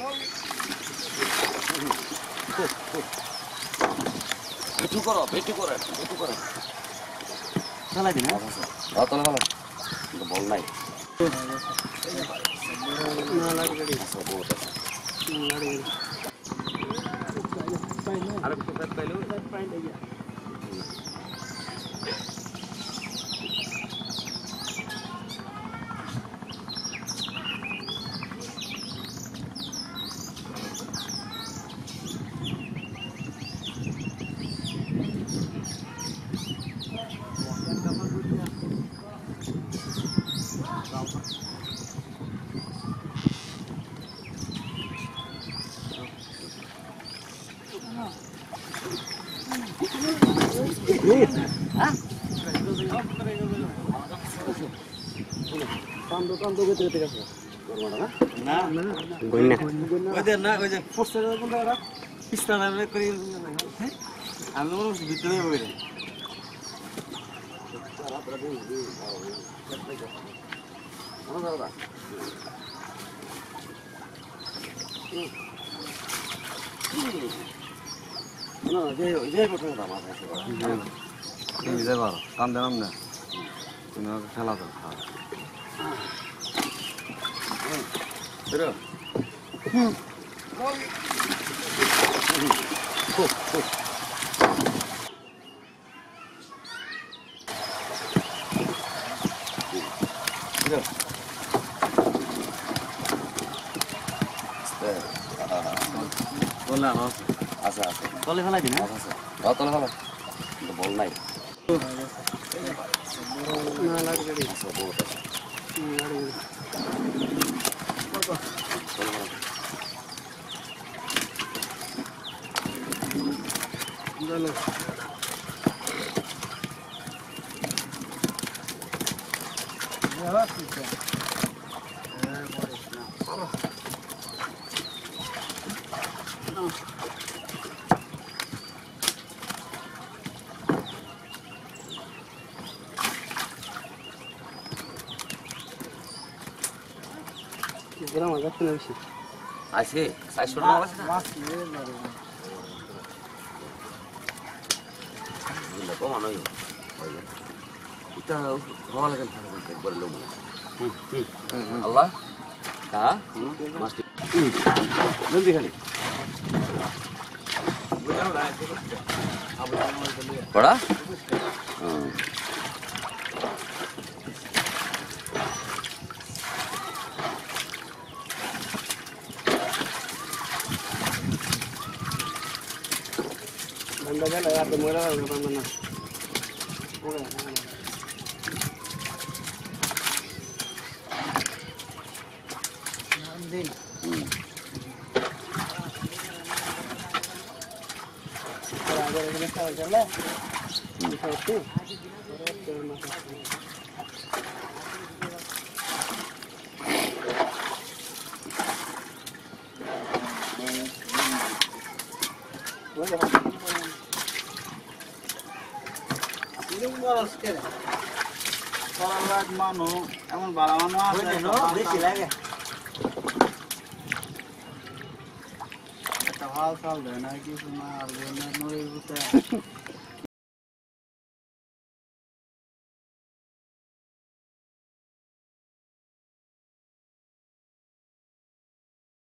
বেটু করো বেটু করে চালাই দিন তলে ভালো কিন্তু বল নাই খেলা তো আচ্ছা আচ্ছা তলে ফেলাই দিন তলে ফেলো কিন্তু বল নাই আজকে 400 টাকা আছে না কমানো এটা ভালো লাগে একবার লোক আল্লাহ হ্যাঁ মাস্টি জলদি খালি বড়া बंदा चला यार तो मेरा बंदा ना दिन आगे आगे चल चल तू मानो एमन बाला मानो बेশি লাগে একটা হাল চাল দেয় না কিছু না আর নড়ে